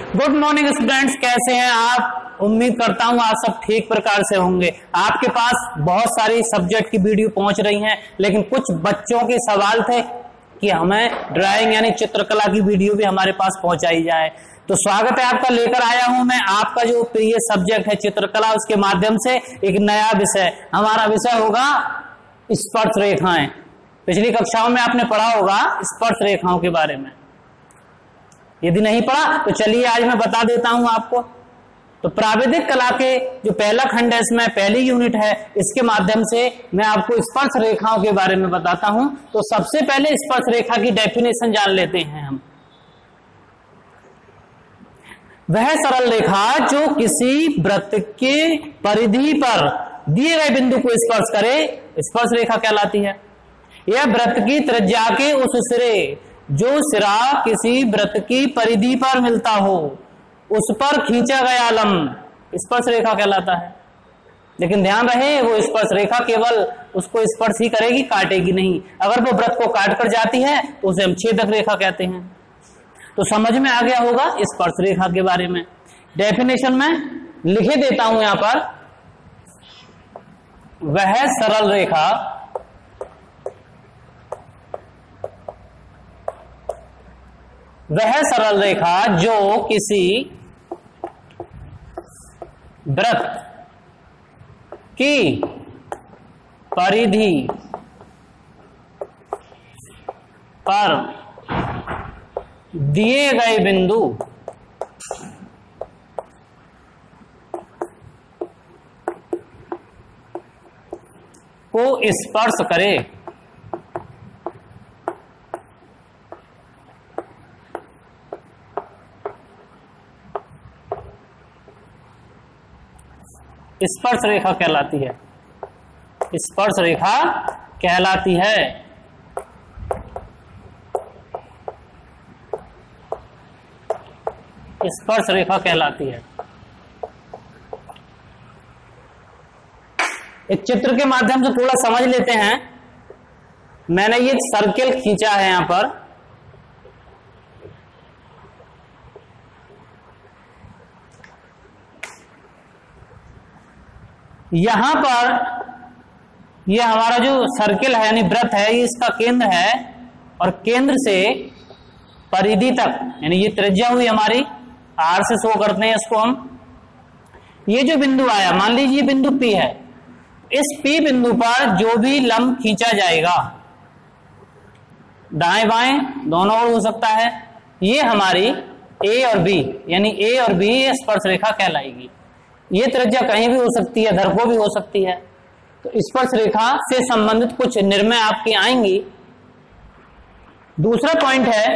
Good morning students, कैसे हैं आप? उम्मीद करता हूं आप सब ठीक प्रकार से होंगे। आपके पास बहुत सारी सब्जेक्ट की वीडियो पहुंच रही हैं, लेकिन कुछ बच्चों के सवाल थे कि हमें ड्राइंग यानी चित्रकला की वीडियो भी हमारे पास पहुंचाई जाए। तो स्वागत है आपका, लेकर आया हूं मैं आपका जो प्रिय सब्जेक्ट है चित्रकला, उसके माध्यम से एक नया विषय। हमारा विषय होगा स्पर्श रेखाएं। पिछली कक्षाओं में आपने पढ़ा होगा स्पर्श रेखाओं के बारे में। यदि नहीं पढ़ा तो चलिए आज मैं बता देता हूं आपको। तो प्राविधिक कला के जो पहला खंड है, इसमें पहली यूनिट है, इसके माध्यम से मैं आपको स्पर्श रेखाओं के बारे में बताता हूं। तो सबसे पहले स्पर्श रेखा की डेफिनेशन जान लेते हैं हम। वह सरल रेखा जो किसी वृत्त के परिधि पर दिए गए बिंदु को स्पर्श करे, स्पर्श रेखा कहलाती है। यह वृत्त की त्रिज्या के उस सिरे जो सिरा किसी वृत्त की परिधि पर मिलता हो, उस पर खींचा गया लंब स्पर्श रेखा कहलाता है। लेकिन ध्यान रहे, वो स्पर्श रेखा केवल उसको स्पर्श ही करेगी, काटेगी नहीं। अगर वो वृत्त को काट कर जाती है तो उसे हम छेदक रेखा कहते हैं। तो समझ में आ गया होगा स्पर्श रेखा के बारे में। डेफिनेशन में लिखे देता हूं यहां पर। वह सरल रेखा जो किसी वृत्त की परिधि पर दिए गए बिंदु को स्पर्श करे। स्पर्श रेखा कहलाती है। स्पर्श रेखा कहलाती है। स्पर्श रेखा कहलाती है। एक चित्र के माध्यम से थोड़ा समझ लेते हैं। मैंने ये सर्किल खींचा है यहां पर। यहां पर ये हमारा जो सर्किल है यानी वृत्त है, ये इसका केंद्र है और केंद्र से परिधि तक यानी ये त्रिज्या हुई हमारी, आर से शो करते हैं इसको हम। ये जो बिंदु आया, मान लीजिए बिंदु P है, इस P बिंदु पर जो भी लंब खींचा जाएगा, दाएं बाएं दोनों ओर हो सकता है, ये हमारी A और B यानी A और B स्पर्श रेखा कहलाएगी। ये त्रिज्या कहीं भी हो सकती है, धर को भी हो सकती है। तो स्पर्श रेखा से संबंधित कुछ निर्णय आपके आएंगी। दूसरा पॉइंट है,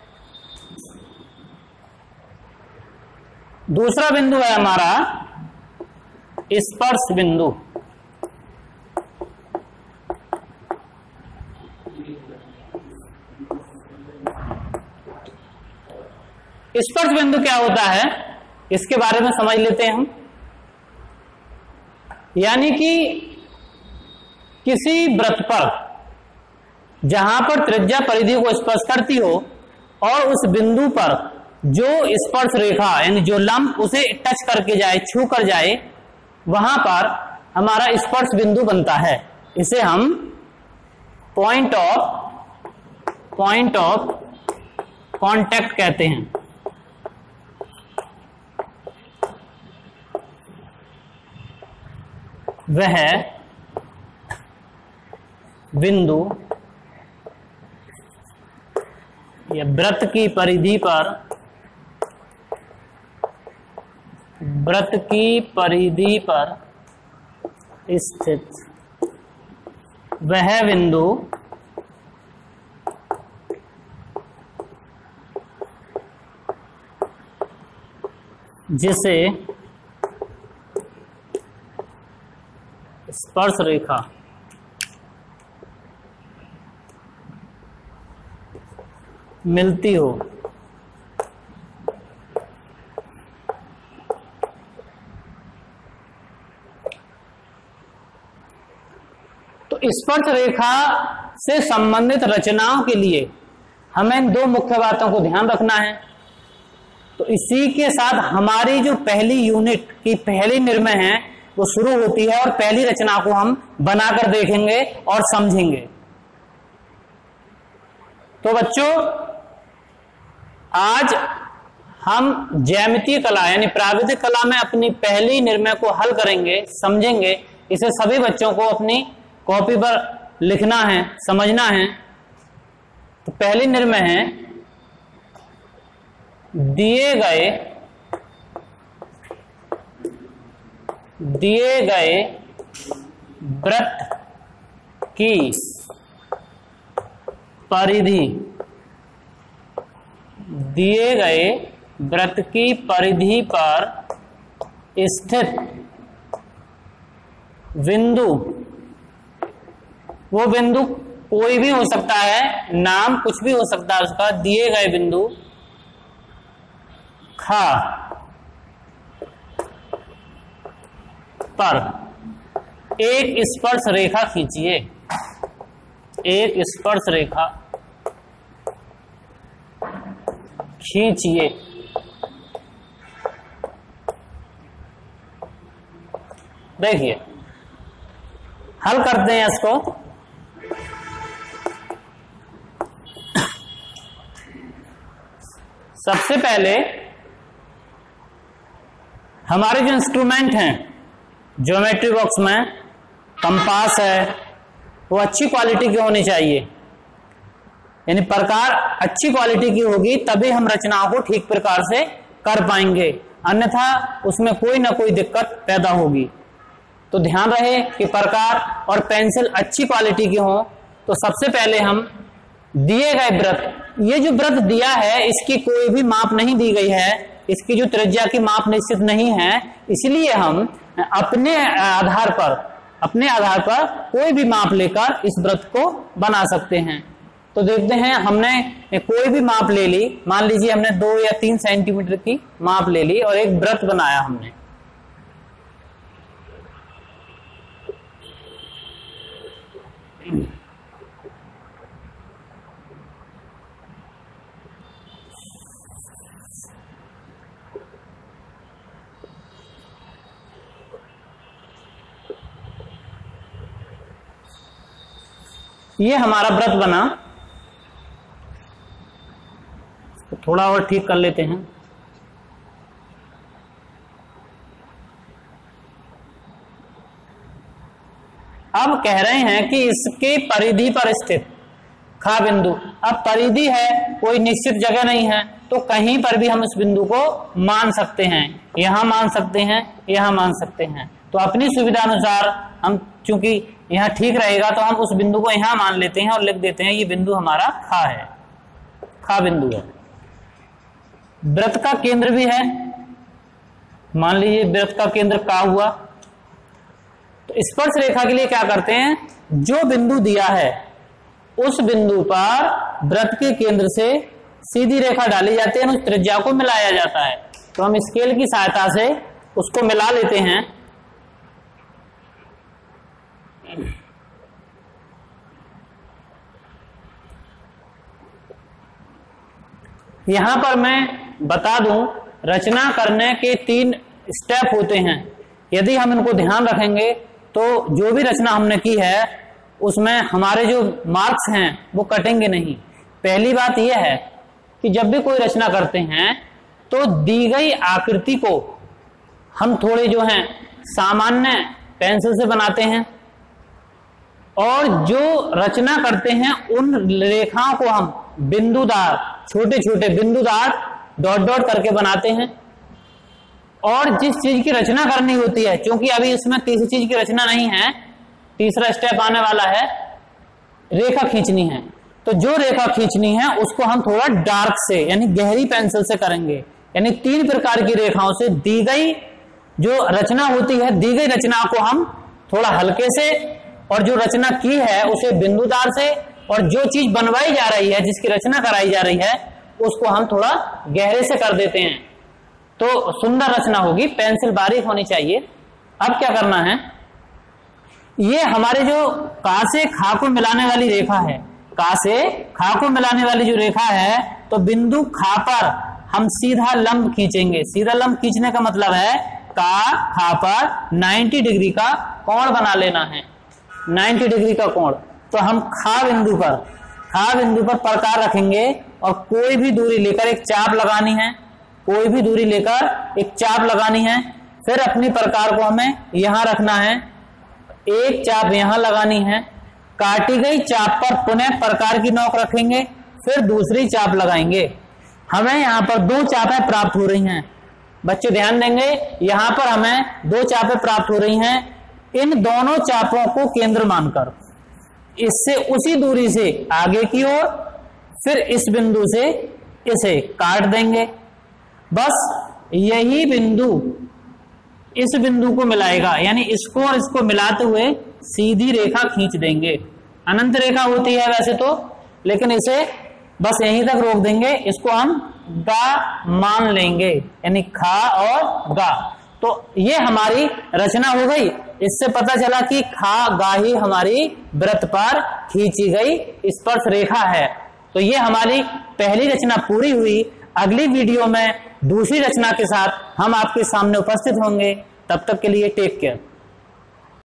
दूसरा बिंदु है हमारा स्पर्श बिंदु। स्पर्श बिंदु क्या होता है, इसके बारे में समझ लेते हैं हम। यानी कि किसी वृत्त पर जहां पर त्रिज्या परिधि को स्पर्श करती हो और उस बिंदु पर जो स्पर्श रेखा यानी जो लंब उसे टच करके जाए, छू कर जाए, वहां पर हमारा स्पर्श बिंदु बनता है। इसे हम पॉइंट ऑफ कांटेक्ट कहते हैं। वह बिंदु या वृत्त की परिधि पर स्थित वह बिंदु जिसे स्पर्श रेखा मिलती हो। तो स्पर्श रेखा से संबंधित रचनाओं के लिए हमें दो मुख्य बातों को ध्यान रखना है। तो इसी के साथ हमारी जो पहली यूनिट की पहली निर्णय है वो शुरू होती है और पहली रचना को हम बनाकर देखेंगे और समझेंगे। तो बच्चों, आज हम ज्यामितीय कला यानी प्राविधिक कला में अपनी पहली निर्णय को हल करेंगे, समझेंगे। इसे सभी बच्चों को अपनी कॉपी पर लिखना है, समझना है। तो पहली निर्णय है, दिए गए वृत्त की परिधि, दिए गए वृत्त की परिधि पर स्थित बिंदु, वो बिंदु कोई भी हो सकता है, नाम कुछ भी हो सकता है उसका, दिए गए बिंदु खा पर एक स्पर्श रेखा खींचिए, एक स्पर्श रेखा खींचिए। देखिए, हल करते हैं इसको। सबसे पहले हमारे जो इंस्ट्रूमेंट हैं ज्योमेट्री बॉक्स में, कंपास है, वो अच्छी क्वालिटी की होनी चाहिए, यानी प्रकार अच्छी क्वालिटी की होगी तभी हम रचनाओं को ठीक प्रकार से कर पाएंगे, अन्यथा उसमें कोई ना कोई दिक्कत पैदा होगी। तो ध्यान रहे कि प्रकार और पेंसिल अच्छी क्वालिटी की हो। तो सबसे पहले हम दिए गए वृत्त, ये जो वृत्त दिया है इसकी कोई भी माप नहीं दी गई है, इसकी जो त्रिज्या की माप निश्चित नहीं है, इसलिए हम अपने आधार पर कोई भी माप लेकर इस वृत्त को बना सकते हैं। तो देखते हैं, हमने कोई भी माप ले ली, मान लीजिए हमने 2 या 3 सेंटीमीटर की माप ले ली और एक वृत्त बनाया हमने। ये हमारा वृत्त बना। तो थोड़ा और ठीक कर लेते हैं। अब कह रहे हैं कि इसके परिधि पर स्थित खा बिंदु। अब परिधि है, कोई निश्चित जगह नहीं है, तो कहीं पर भी हम इस बिंदु को मान सकते हैं, यहां मान सकते हैं, यहां मान सकते हैं। तो अपनी सुविधा अनुसार हम, चूंकि यहाँ ठीक रहेगा तो हम उस बिंदु को यहाँ मान लेते हैं और लिख देते हैं ये बिंदु हमारा खा है, खा बिंदु है। वृत्त का केंद्र भी है, मान लीजिए वृत्त का केंद्र का हुआ। तो स्पर्श रेखा के लिए क्या करते हैं, जो बिंदु दिया है उस बिंदु पर वृत्त के केंद्र से सीधी रेखा डाली जाती है, उस त्रिज्या को मिलाया जाता है। तो हम स्केल की सहायता से उसको मिला लेते हैं। यहां पर मैं बता दूं, रचना करने के 3 स्टेप होते हैं। यदि हम इनको ध्यान रखेंगे तो जो भी रचना हमने की है उसमें हमारे जो मार्क्स हैं वो कटेंगे नहीं। पहली बात यह है कि जब भी कोई रचना करते हैं तो दी गई आकृति को हम थोड़े जो हैं सामान्य पेंसिल से बनाते हैं और जो रचना करते हैं उन रेखाओं को हम बिंदुदार, छोटे छोटे बिंदुदार डॉट डॉट करके बनाते हैं। और जिस चीज की रचना करनी होती है, क्योंकि अभी इसमें तीसरी चीज की रचना नहीं है, तीसरा स्टेप आने वाला है, रेखा खींचनी है। तो जो रेखा खींचनी है उसको हम थोड़ा डार्क से यानी गहरी पेंसिल से करेंगे। यानी 3 प्रकार की रेखाओं से दी गई जो रचना होती है, दी गई रचना को हम थोड़ा हल्के से, और जो रचना की है उसे बिंदुदार से, और जो चीज बनवाई जा रही है, जिसकी रचना कराई जा रही है, उसको हम थोड़ा गहरे से कर देते हैं। तो सुंदर रचना होगी, पेंसिल बारीक होनी चाहिए। अब क्या करना है, ये हमारे जो का से खा को मिलाने वाली रेखा है, का से खा को मिलाने वाली जो रेखा है, तो बिंदु खा पर हम सीधा लंब खींचेंगे। सीधा लंब खींचने का मतलब है का खा पर 90 डिग्री का कोण बना लेना है, 90 डिग्री का कोण। तो हम खा बिंदु पर प्रकार रखेंगे और कोई भी दूरी लेकर एक चाप लगानी है, कोई भी दूरी लेकर एक चाप लगानी है। फिर अपनी प्रकार को हमें यहां रखना है, एक चाप यहां लगानी है। काटी गई चाप पर पुनः प्रकार की नोक रखेंगे, फिर दूसरी चाप लगाएंगे। हमें यहां पर 2 चापें प्राप्त हो रही हैं। बच्चे ध्यान देंगे, यहां पर हमें 2 चापें प्राप्त हो रही हैं। इन दोनों चापों को केंद्र मानकर इससे उसी दूरी से आगे की ओर, फिर इस बिंदु से इसे काट देंगे। बस यही बिंदु इस बिंदु को मिलाएगा, यानी इसको और इसको मिलाते हुए सीधी रेखा खींच देंगे। अनंत रेखा होती है वैसे तो, लेकिन इसे बस यहीं तक रोक देंगे। इसको हम गा मान लेंगे, यानी खा और गा। तो ये हमारी रचना हो गई। इससे पता चला कि खा गा ही हमारी वृत्त पर खींची गई स्पर्श रेखा है। तो ये हमारी पहली रचना पूरी हुई। अगली वीडियो में दूसरी रचना के साथ हम आपके सामने उपस्थित होंगे। तब तक के लिए टेक केयर।